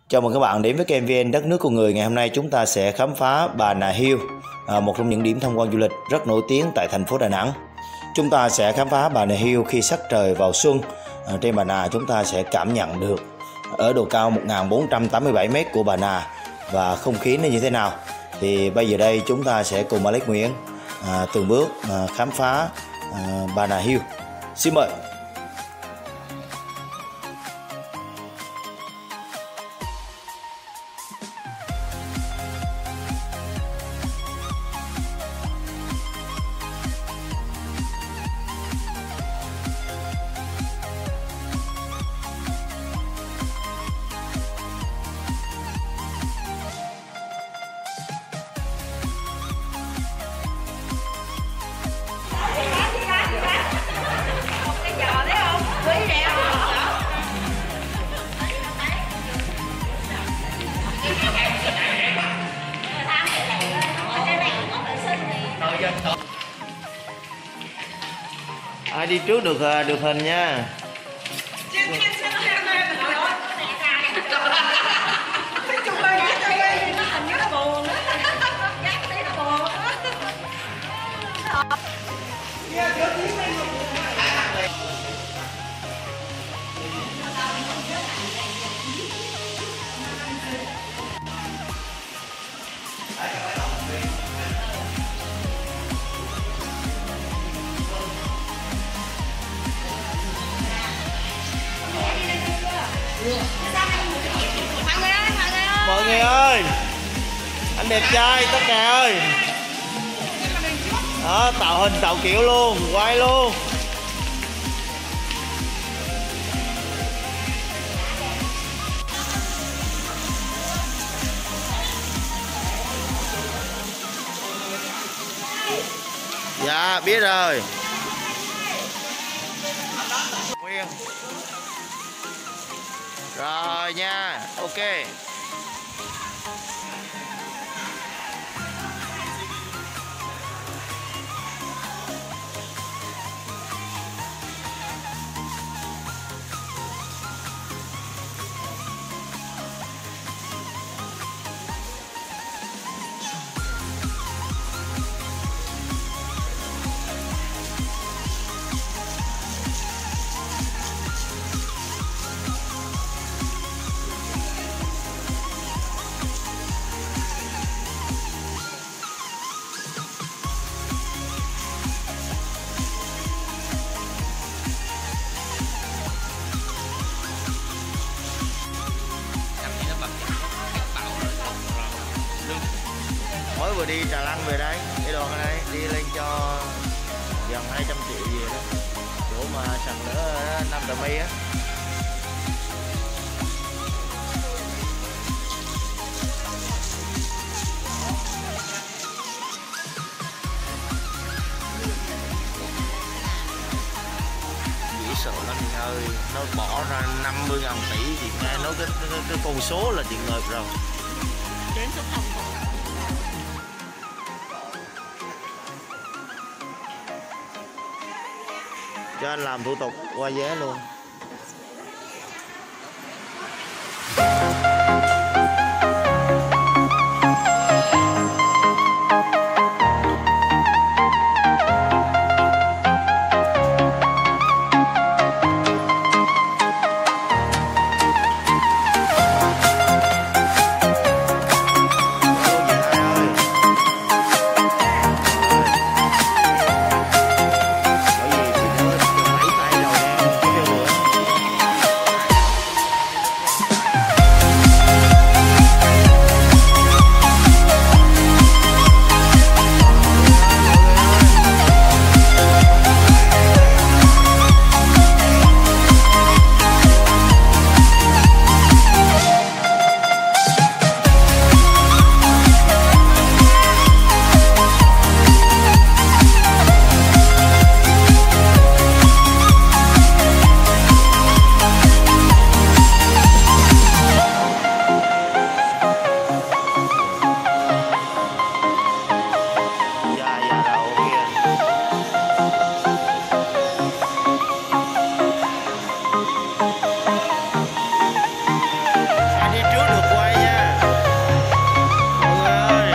Chào mừng các bạn đến với kênh VN Đất Nước Con Người. Ngày hôm nay chúng ta sẽ khám phá Bà Nà Hills, một trong những điểm tham quan du lịch rất nổi tiếng tại thành phố Đà Nẵng. Chúng ta sẽ khám phá Bà Nà Hills khi sắc trời vào xuân. Trên Bà Nà chúng ta sẽ cảm nhận được ở độ cao 1487m của Bà Nà và không khí nó như thế nào. Thì bây giờ đây chúng ta sẽ cùng Alex Nguyễn từng bước khám phá Bà Nà Hills. Xin mời. Ai đi trước được hình nha. Mọi người ơi, anh đẹp trai tất cả ơi. Đó, tạo hình tạo kiểu luôn, quay luôn. Dạ biết rồi. Nguyên. Rồi nha, ok. Mới vừa đi Trà Lăng về đấy, cái đoàn ở đây đi lên cho gần 200 triệu gì đó, chỗ mà sàn lỡ Nam Trà My á. Dễ sợ lắm anh ơi, nó bỏ ra 50.000 tỷ thì nghe nói cái con số là tiền ngợp rồi. Đến số phòng. Cho anh làm thủ tục qua vé luôn. trước được quay nha mọi người ơi.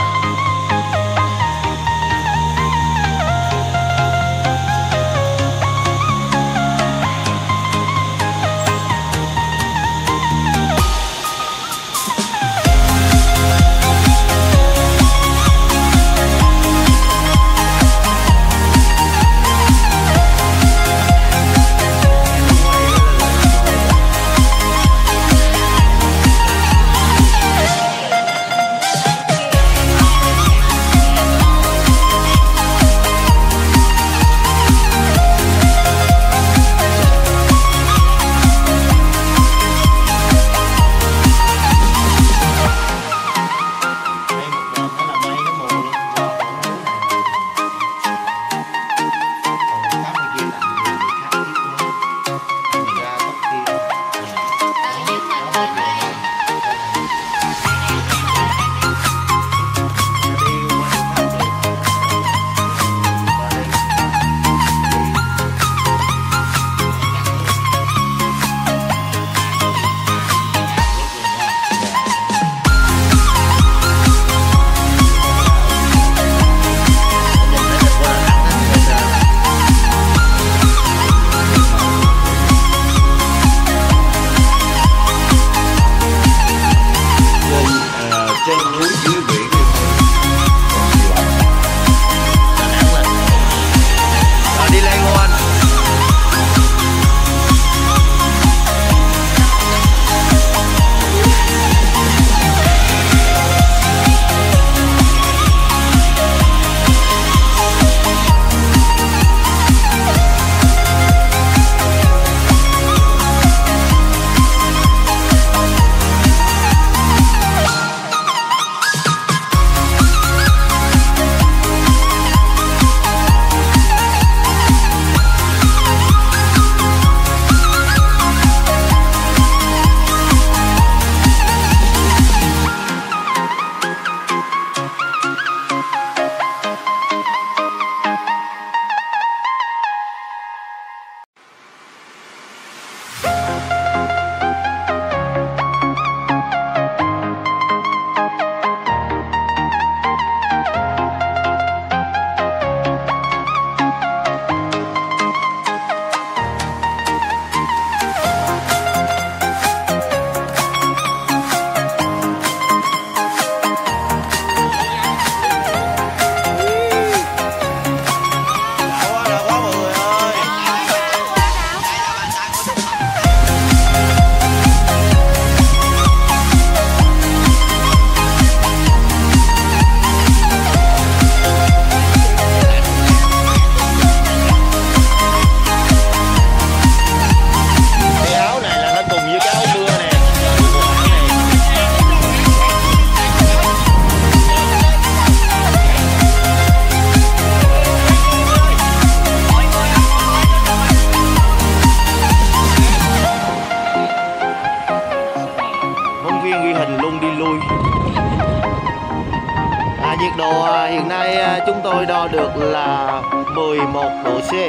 Nhiệt độ hiện nay chúng tôi đo được là 11 độ C.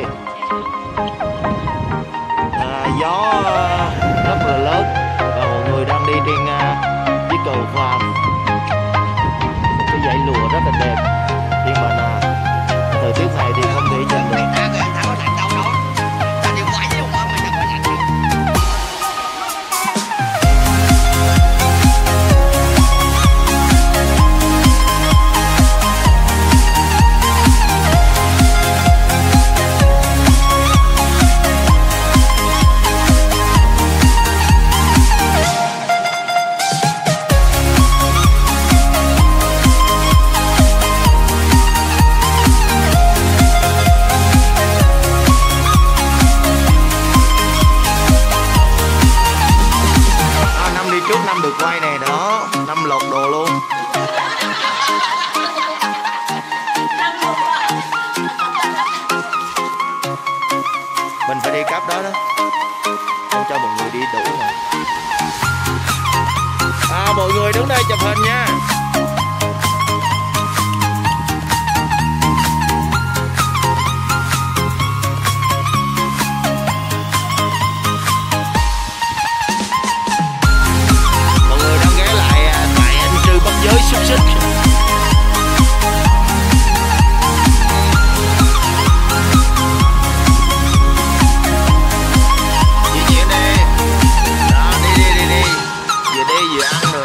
Gió rất là lớn và mọi người đang đi trên chiếc cầu phàm, một cái dãy lụa rất là đẹp, nhưng mà thời tiết này thì không thể nhìn được. Năm được quay này đó, năm lột đồ luôn. Mình phải đi cáp đó đó, không cho mọi người đi đủ mà. Mọi người đứng đây chụp hình nha. vừa ăn rồi.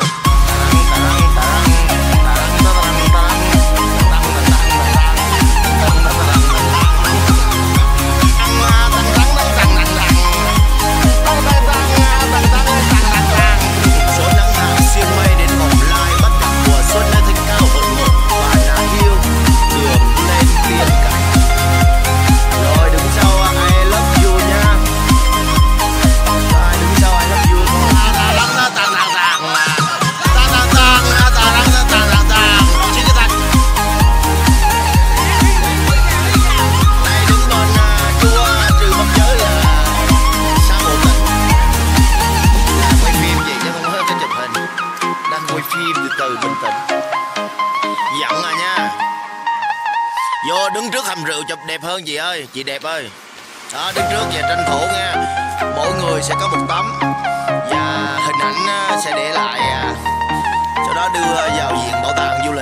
Vô đứng trước hầm rượu chụp đẹp hơn chị ơi, chị đẹp ơi. Đó, đứng trước và tranh thủ nha. Mỗi người sẽ có một tấm và hình ảnh sẽ để lại, sau đó đưa vào viện bảo tàng du lịch.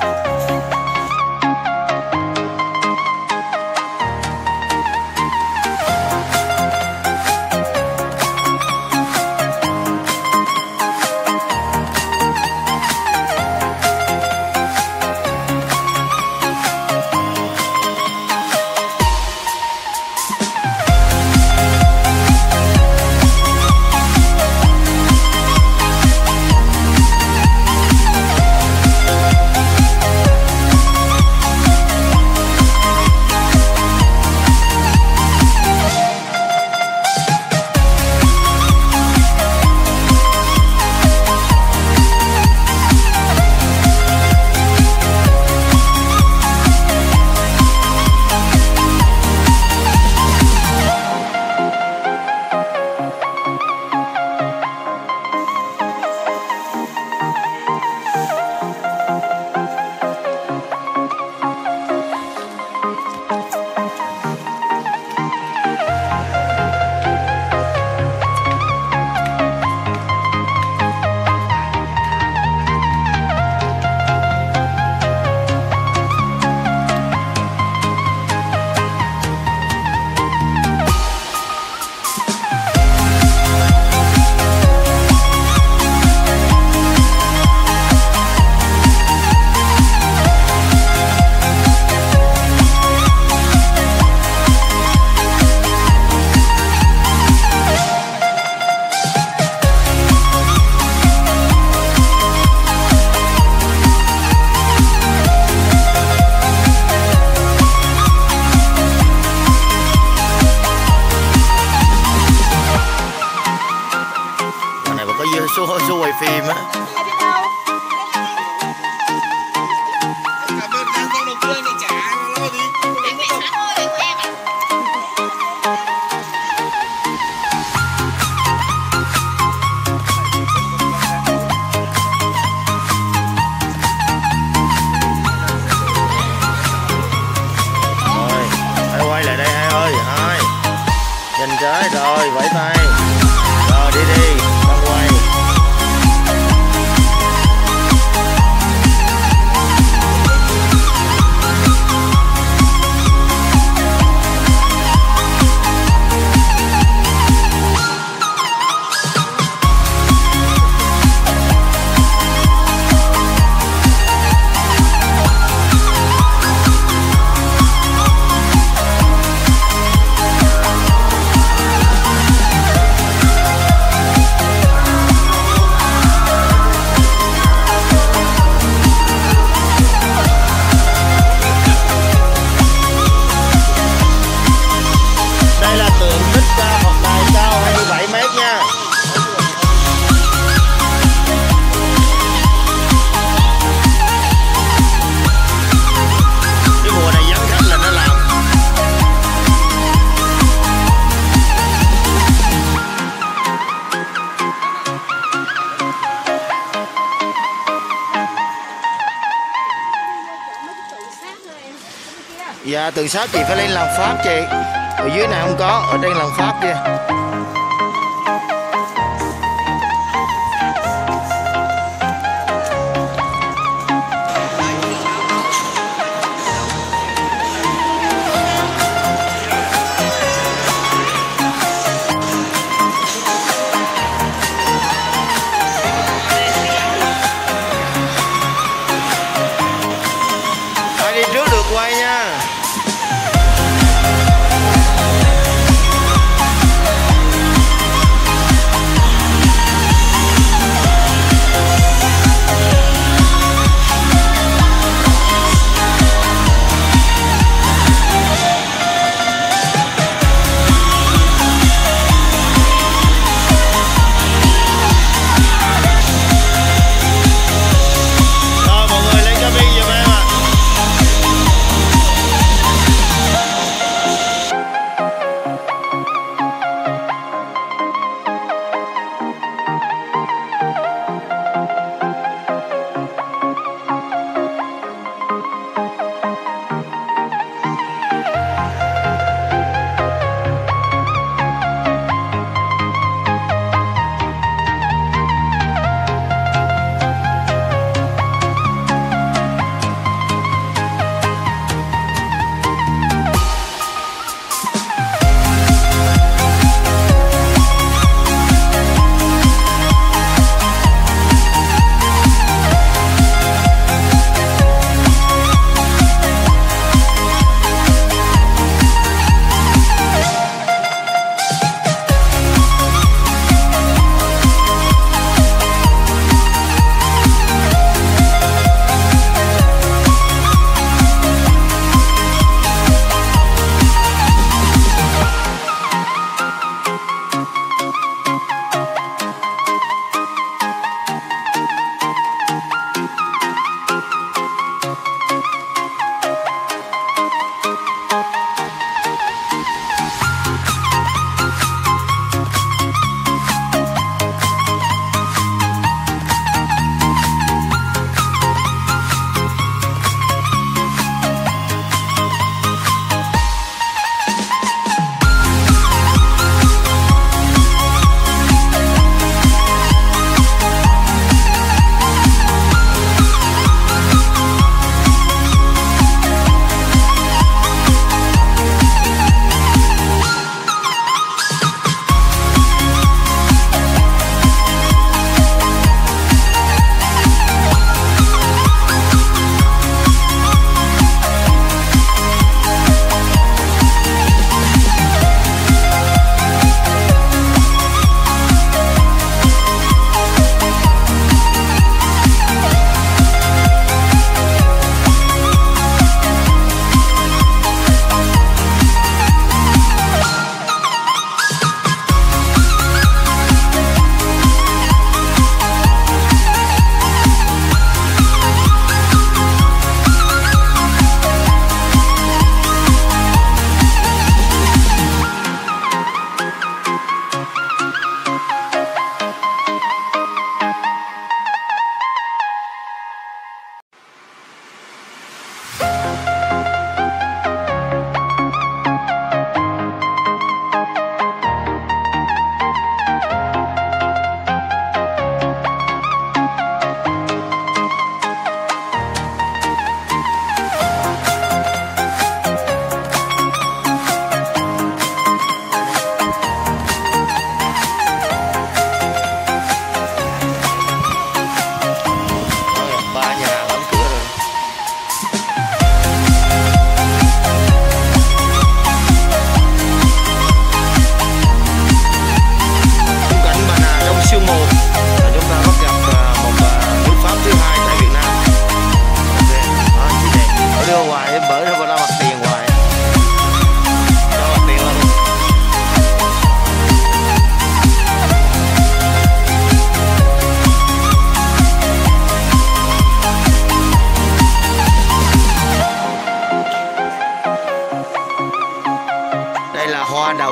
Số quay phim á. Rồi, hãy quay lại đây hai ơi, hai. Nhìn trái rồi, vẫy tay. Rồi đi đi, đang quay. Dạ, tượng sáp chị phải lên làng Pháp chị. Ở dưới này không có, ở trên làng Pháp kia.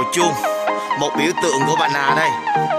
chuông, một biểu tượng của Bà Nà đây.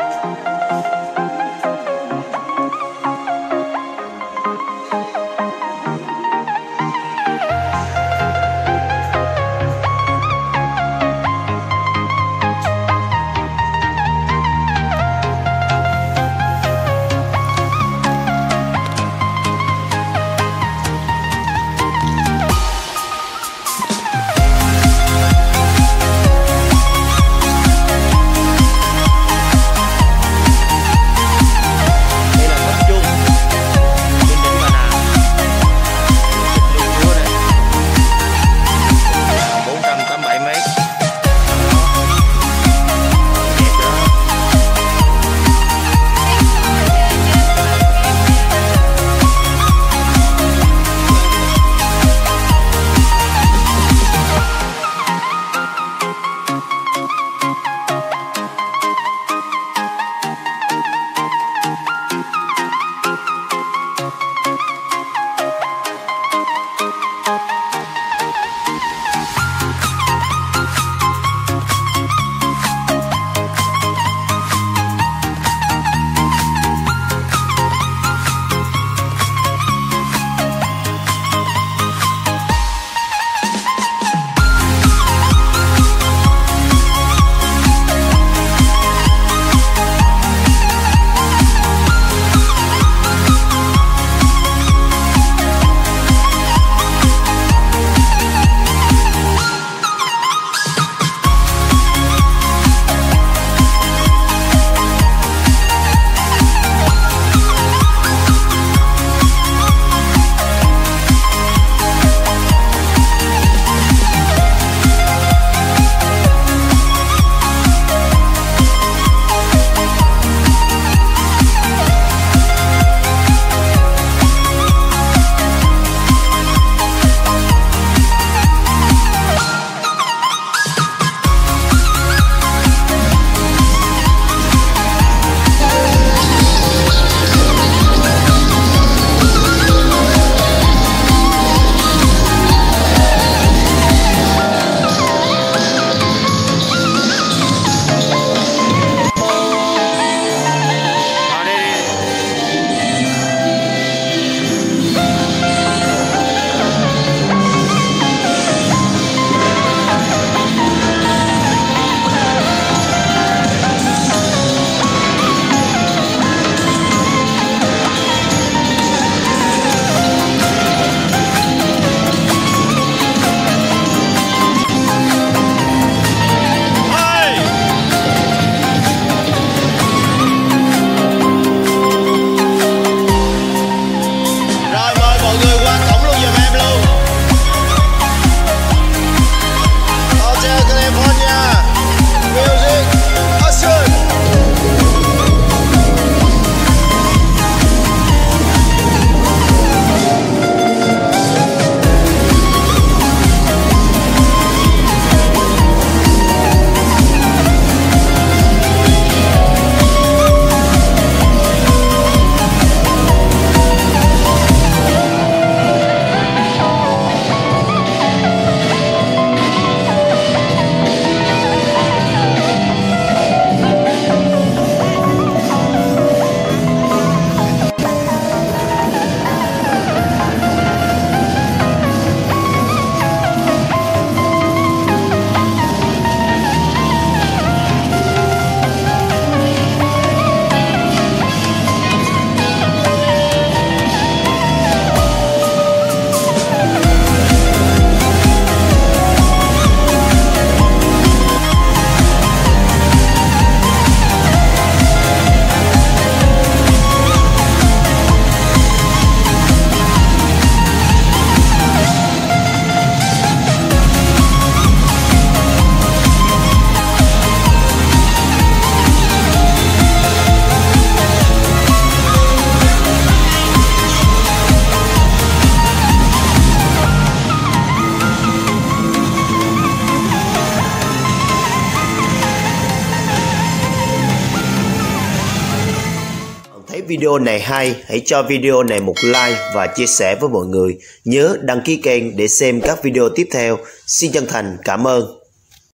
video này hay, hãy cho video này một like và chia sẻ với mọi người. Nhớ đăng ký kênh để xem các video tiếp theo. Xin chân thành cảm ơn.